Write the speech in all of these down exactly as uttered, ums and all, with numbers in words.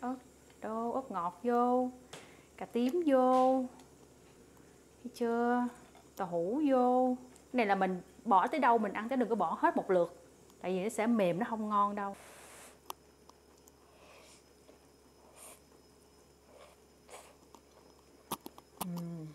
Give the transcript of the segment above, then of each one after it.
ớt đô, ớt ngọt vô, cà tím vô, thấy chưa, tàu hũ vô. Cái này là mình bỏ tới đâu mình ăn tới, đừng có bỏ hết một lượt, tại vì nó sẽ mềm, nó không ngon đâu. uhm.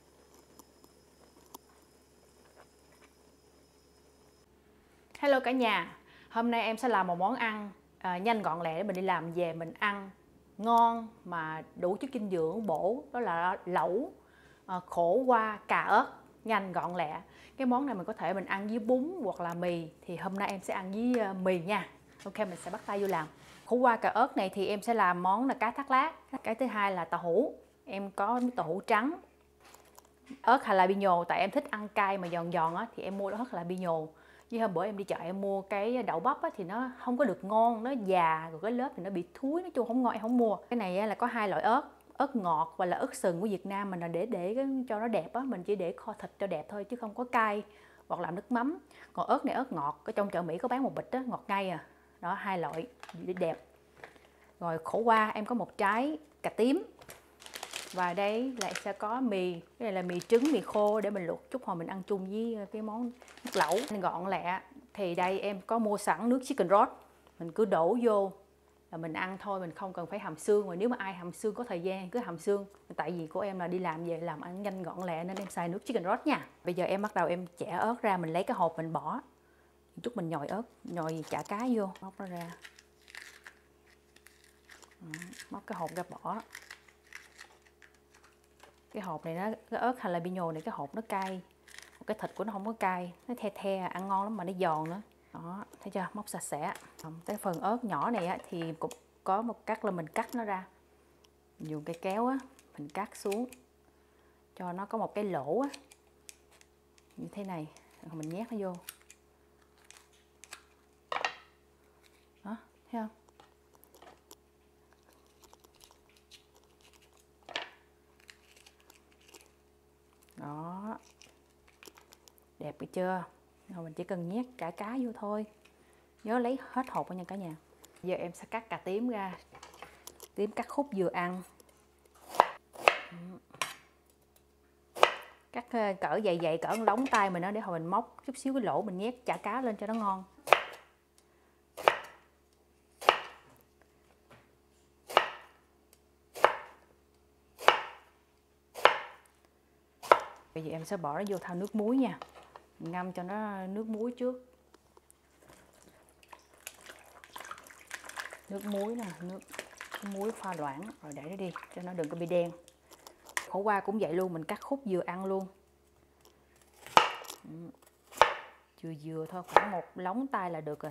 Hello cả nhà, hôm nay em sẽ làm một món ăn à, nhanh gọn lẹ để mình đi làm về mình ăn ngon mà đủ chất dinh dưỡng bổ, đó là lẩu à, khổ qua cà ớt, nhanh gọn lẹ. Cái món này mình có thể mình ăn với bún hoặc là mì, thì hôm nay em sẽ ăn với uh, mì nha. Ok, mình sẽ bắt tay vô làm. Khổ qua cà ớt này thì em sẽ làm món là cá thác lát. Cái thứ hai là tàu hũ, em có tàu hũ trắng, ớt jalapeno, tại em thích ăn cay mà giòn giòn á, thì em mua ớt jalapeno. Như hôm bữa em đi chợ em mua cái đậu bắp á, thì nó không có được ngon, nó già rồi cái lớp thì nó bị thúi, nói chung không ngon, em không mua. Cái này là có hai loại ớt, ớt ngọt và là ớt sừng của Việt Nam mình, là để để cho nó đẹp á, mình chỉ để kho thịt cho đẹp thôi chứ không có cay hoặc làm nước mắm. Còn ớt này ớt ngọt, ở trong chợ Mỹ có bán một bịch á, ngọt ngay à. Đó, hai loại để đẹp. Rồi khổ qua em có một trái cà tím. Và đây lại sẽ có mì, cái này là mì trứng, mì khô để mình luộc chút hồi mình ăn chung với cái món nước lẩu. Gọn lẹ thì đây em có mua sẵn nước chicken broth, mình cứ đổ vô là mình ăn thôi, mình không cần phải hầm xương. Mà nếu mà ai hầm xương có thời gian cứ hầm xương, tại vì của em là đi làm về làm ăn nhanh gọn lẹ nên em xài nước chicken broth nha. Bây giờ em bắt đầu em chẻ ớt ra, mình lấy cái hộp mình bỏ chút, mình nhồi ớt, nhồi chả cá vô, móc nó ra, móc cái hộp ra bỏ. Cái hộp này nó, cái ớt jalapeno này cái hộp nó cay, cái thịt của nó không có cay, nó the the ăn ngon lắm mà nó giòn nữa. Đó, thấy chưa, móc sạch sẽ. Cái phần ớt nhỏ này á, thì cũng có một cách là mình cắt nó ra, mình dùng cây kéo á, mình cắt xuống cho nó có một cái lỗ á, như thế này, rồi mình nhét nó vô. Đó, thấy không? Đó, đẹp bị chưa? Rồi mình chỉ cần nhét cả cá vô thôi, nhớ lấy hết hộp nha cả nhà. Giờ em sẽ cắt cà tím ra, tím cắt khúc vừa ăn, cắt cỡ dày dày cỡ lóng tay mình đó, để hồi mình móc chút xíu cái lỗ mình nhét chả cá lên cho nó ngon. Bây giờ em sẽ bỏ nó vô thau nước muối nha, ngâm cho nó nước muối trước. Nước muối nè, nước, nước muối pha loãng, rồi để nó đi cho nó đừng có bị đen. Khổ qua cũng vậy luôn, mình cắt khúc vừa ăn luôn, vừa vừa thôi, khoảng một lóng tay là được rồi.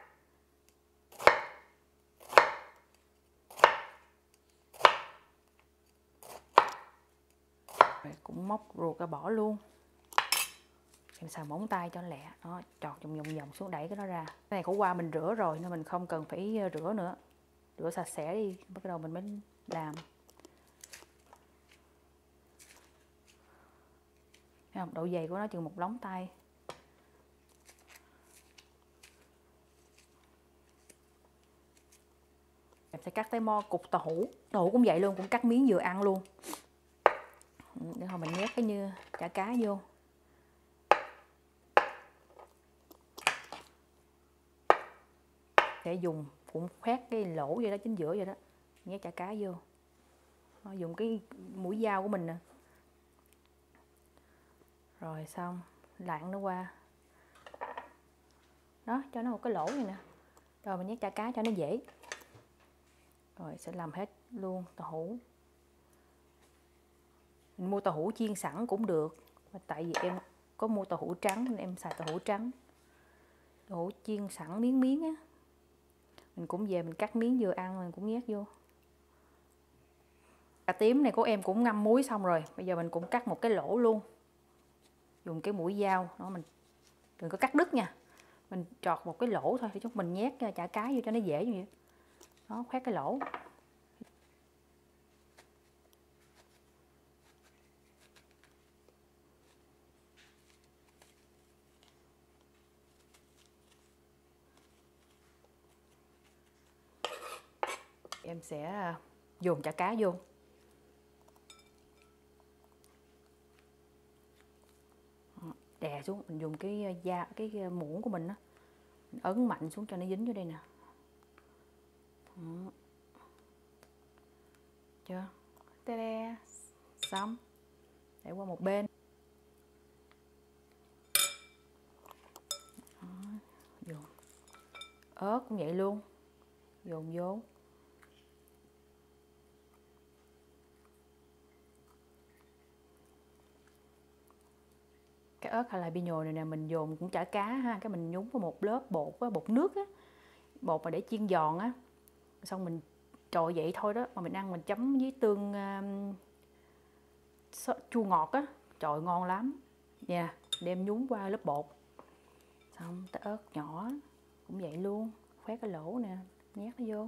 Rồi cũng móc ruột ra bỏ luôn. Em xào móng tay cho lẹ, đó, trọt vòng vòng vòng xuống, đẩy cái đó ra. Cái này khổ qua mình rửa rồi nên mình không cần phải rửa nữa, rửa sạch sẽ đi, bắt đầu mình mới làm. Thấy không? Độ dày của nó chừng một lóng tay. Em sẽ cắt tới mo cục tàu hũ, tàu hũ cũng vậy luôn, cũng cắt miếng vừa ăn luôn. Để hồi mình nhét cái như chả cá vô. Để dùng cũng khoét cái lỗ vậy đó, chính giữa vậy đó, nhét chả cá vô. Đó, dùng cái mũi dao của mình nè. Rồi xong, lạng nó qua. Đó, cho nó một cái lỗ này nè. Rồi mình nhét chả cá cho nó dễ. Rồi sẽ làm hết luôn tàu hũ. Mình mua tàu hũ chiên sẵn cũng được, tại vì em có mua tàu hũ trắng nên em xài tàu hũ trắng. Tàu hũ chiên sẵn miếng miếng á, mình cũng về mình cắt miếng vừa ăn mình cũng nhét vô. Cà tím này của em cũng ngâm muối xong rồi, bây giờ mình cũng cắt một cái lỗ luôn, dùng cái mũi dao đó, mình đừng có cắt đứt nha, mình trọt một cái lỗ thôi để chúng mình nhét chả cá vô cho nó dễ như vậy. Đó, khoét cái lỗ. Em sẽ dồn chả cá vô. Đè xuống, mình dùng cái da cái muỗng của mình á, mình ấn mạnh xuống cho nó dính vô đây nè. Đó. Chưa? Tê-đe. Xong. Để qua một bên. Đó. Dồn. Ớt cũng vậy luôn. Dồn vô. Cái ớt jalapeno này nè mình dồn cũng chả cá ha, cái mình nhúng vào một lớp bột á, bột nước á, bột mà để chiên giòn á, xong mình trội vậy thôi đó, mà mình ăn mình chấm với tương uh, chua ngọt á, trời ngon lắm nha. Yeah, đem nhúng qua lớp bột, xong tới ớt nhỏ cũng vậy luôn, khoét cái lỗ nè, nhét nó vô.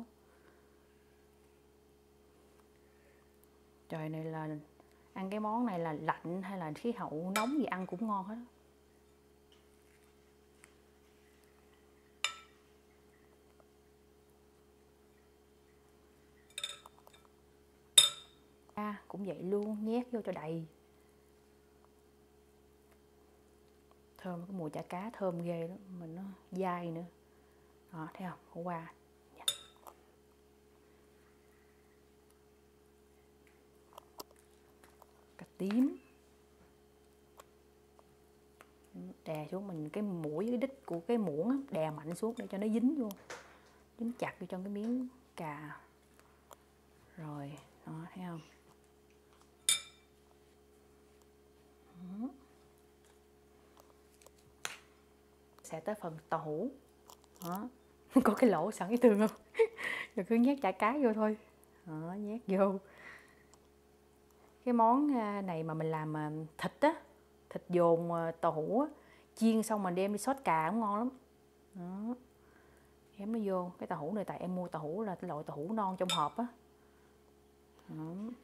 Trời này là ăn cái món này là lạnh hay là khí hậu nóng gì ăn cũng ngon hết. À, cũng vậy luôn, nhét vô cho đầy. Thơm, cái mùi chả cá thơm ghê đó, mình nó dai nữa. Đó, thấy không? Khổ qua. Cà tím. Đè xuống mình cái mũi với cái đít của cái muỗng á, đè mạnh xuống để cho nó dính vô. Dính chặt vô trong cái miếng cà. Rồi, đó, thấy không? Đó. Sẽ tới phần tàu hũ. Đó. Có cái lỗ sẵn cái tường không? Rồi cứ nhét chả cá vô thôi. Đó, nhét vô. Cái món này mà mình làm thịt á, thịt dồn tàu hũ á, chiên xong mình đem đi sốt cà cũng ngon lắm. Đó. Ém nó vô. Cái tàu hũ này tại em mua tàu hũ là cái loại tàu hũ non trong hộp á. Đó.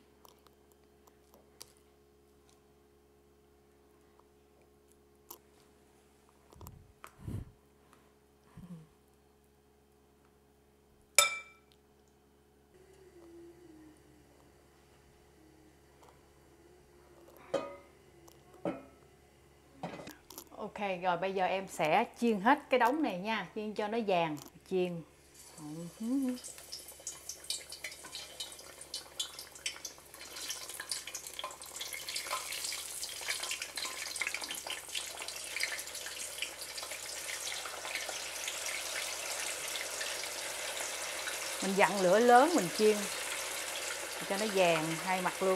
Ok, rồi bây giờ em sẽ chiên hết cái đống này nha, chiên cho nó vàng, chiên. Mình dặn lửa lớn mình chiên cho nó vàng hai mặt luôn.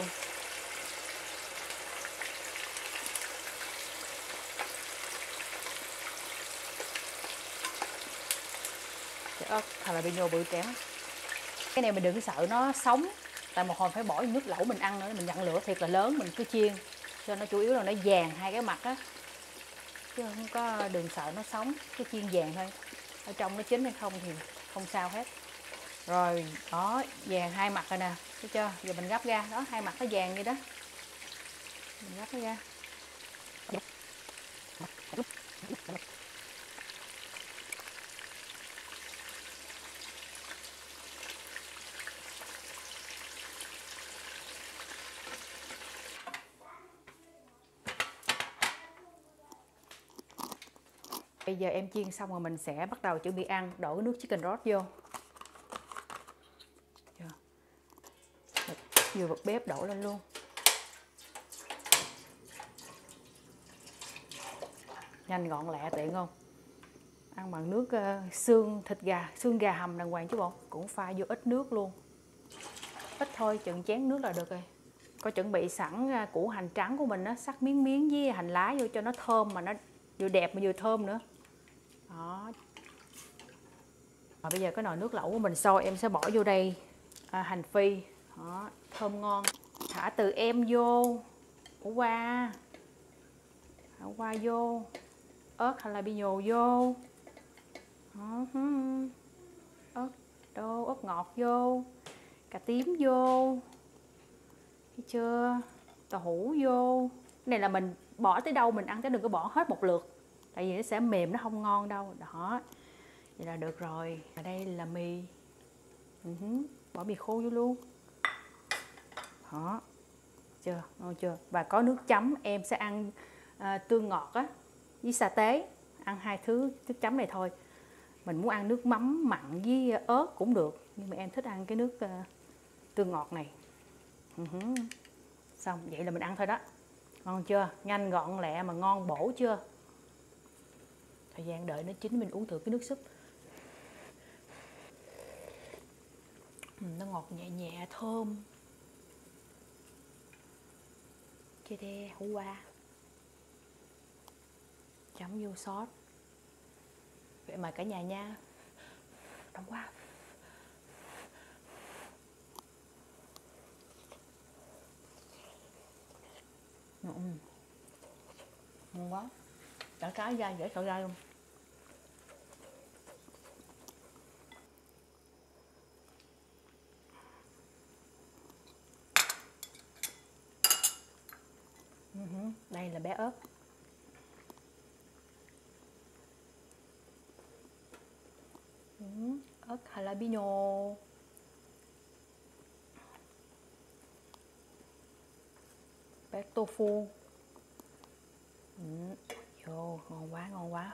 Ớt jalapeno bự tráng. Cái này mình đừng sợ nó sống, tại một hồi phải bỏ nước lẩu mình ăn nữa. Mình dặn lửa thiệt là lớn, mình cứ chiên cho nó chủ yếu là nó vàng hai cái mặt á, chứ không có đừng sợ nó sống, cứ chiên vàng thôi. Ở trong nó chín hay không thì không sao hết. Rồi đó, vàng hai mặt rồi nè, thấy chưa? Giờ mình gấp ra, đó hai mặt nó vàng vậy đó, mình gấp nó ra. Bây giờ em chiên xong rồi mình sẽ bắt đầu chuẩn bị ăn, đổ cái nước chicken broth vô. Vừa bật bếp đổ lên luôn. Nhanh gọn lẹ tiện không? Ăn bằng nước uh, xương thịt gà, xương gà hầm đàng hoàng chứ bộ. Cũng pha vô ít nước luôn. Ít thôi, chừng chén nước là được rồi. Có chuẩn bị sẵn uh, củ hành trắng của mình á, sắc miếng miếng với hành lá vô cho nó thơm, mà nó vừa đẹp mà vừa thơm nữa. Đó. Và bây giờ cái nồi nước lẩu của mình sôi, em sẽ bỏ vô đây à, hành phi. Đó, thơm ngon. Thả từ em vô, khổ qua, khổ qua vô, ớt jalapeno vô, đó, ớt đô, ớt ngọt vô, cà tím vô, thấy chưa, tàu hũ vô. Cái này là mình bỏ tới đâu mình ăn tới, đừng có bỏ hết một lượt, tại vì nó sẽ mềm, nó không ngon đâu. Đó, vậy là được rồi. Ở đây là mì. Uh-huh. Bỏ mì khô vô luôn. Đó, chưa, ngon chưa? Và có nước chấm, em sẽ ăn à, tương ngọt á với sa tế, ăn hai thứ nước chấm này thôi. Mình muốn ăn nước mắm mặn với ớt cũng được, nhưng mà em thích ăn cái nước uh, tương ngọt này. Uh-huh. Xong, vậy là mình ăn thôi đó. Ngon chưa? Nhanh gọn lẹ mà ngon bổ chưa? Thời gian đợi nó chín mình uống thử cái nước súp. Ừ, nó ngọt nhẹ nhẹ, thơm. Chê đe, hủ qua. Chấm vô sốt. Vậy mà cả nhà nha. Đông quá. Ừ. Ngon quá. Chả cái dai, dễ sợ dai luôn. Đây là bé ớt. Ớt jalapeno. Bé tofu. Vô, ngon quá, ngon quá.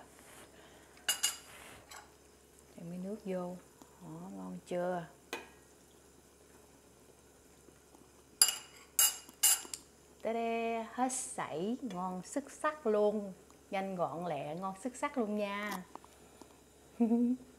Cho miếng nước vô. Đó, ngon chưa? Tê, hết sảy, ngon xuất sắc luôn. Nhanh gọn lẹ, ngon xuất sắc luôn nha.